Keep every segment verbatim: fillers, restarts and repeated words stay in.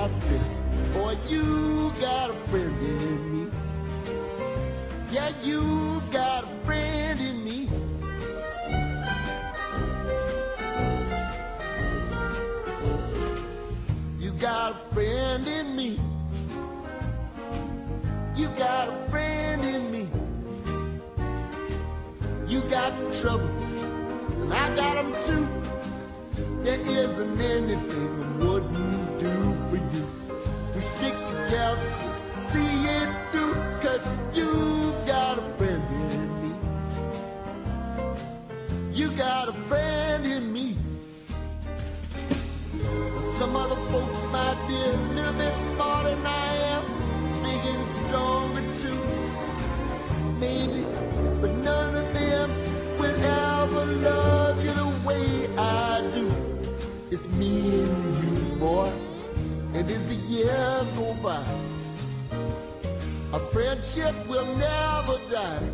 I said, boy, you got a friend in me. Yeah, you got a friend in me. You got a friend in me. You got a friend in me. You got trouble, and I got them too. There isn't anything I wouldn't do for you. We stick together, see it through, 'cause you got a friend in me. You got a friend in me. Some other folks might be a little bit smarter than I am, big and stronger too, maybe, but none of them will ever love you the way I do. It's me and you, boy, and as the years go by, our friendship will never die.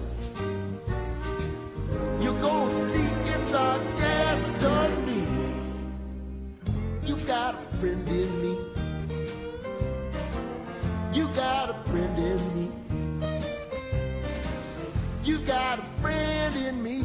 You're gonna see it's our destiny. You got a friend in me. You got a friend in me. You got a friend in me.